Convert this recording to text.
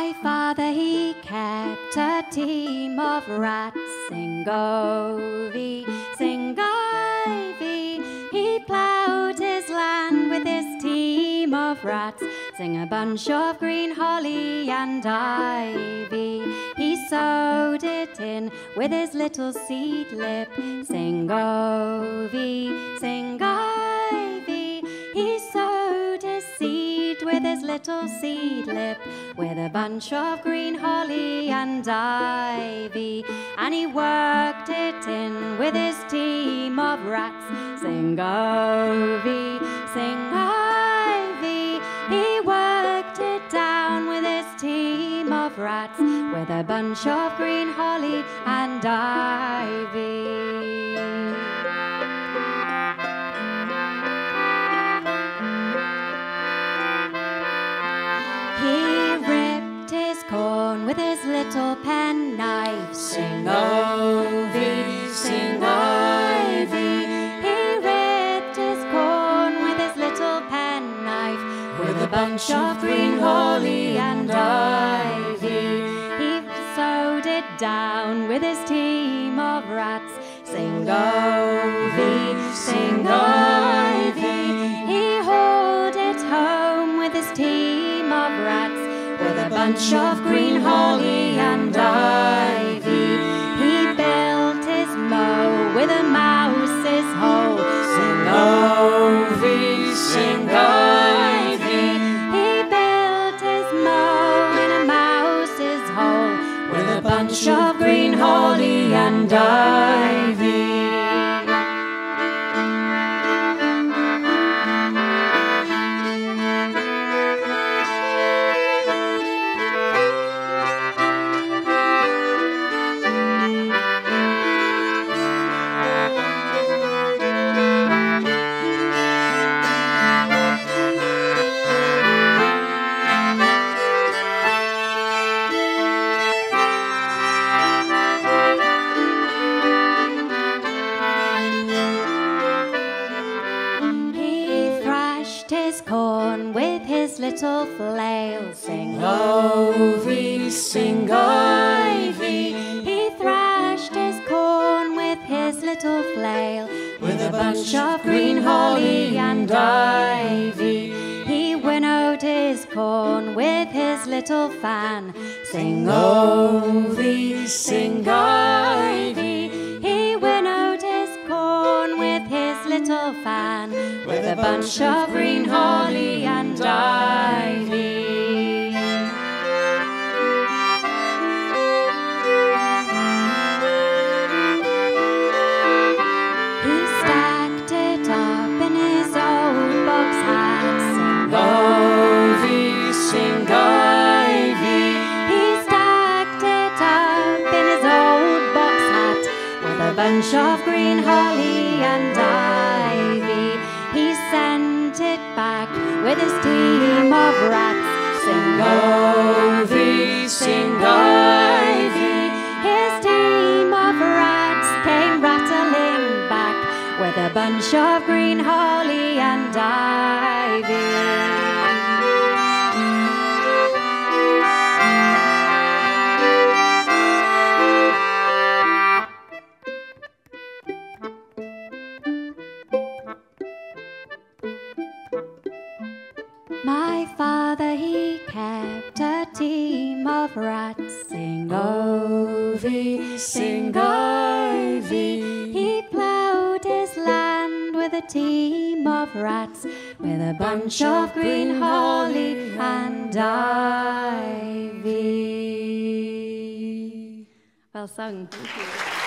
My father, he kept a team of rats. Sing Ovey, sing Ivy. He ploughed his land with his team of rats. Sing a bunch of green holly and ivy. He sowed it in with his little seed lip. Sing Ovey, sing Ivy. He sowed his seed with his little seed lip, with a bunch of green holly and ivy. And he worked it in with his team of rats. Sing Ovey, sing Ivy. He worked it down with his team of rats, with a bunch of green holly and ivy. Corn with his little penknife. Sing Ovey, sing Ivy. He ripped his corn with his little penknife, with a bunch of green holly and ivy. He sowed it down with his team of rats. Sing Ovey, sing Ivy. He hauled it home with his team of rats, with a bunch of green holly and ivy. He built his mow with a mouse's hole. Sing Ovey, sing Ivy. He built his mow in a mouse's hole, with a bunch of green holly and ivy. Corn with his little flail. Sing Ovey, sing Ivy. He thrashed his corn with his little flail, with a bunch of green holly and ivy. He winnowed his corn with his little fan. Sing Ovey, sing Ivy. He winnowed his corn with his little fan, with a bunch of green holly and ivy. He stacked it up in his old box hat. Sing Ovey, sing Ivy. He stacked it up in his old box hat, with a bunch of green holly and ivy. He sent it back with his team of rats. Sing Ovey, sing Ivy. His team of rats came rattling back, with a bunch of green holly and ivy. My father, he kept a team of rats. Sing Ovey, sing Ivy. He ploughed his land with a team of rats, with a bunch of green holly and ivy. Well sung. Thank you.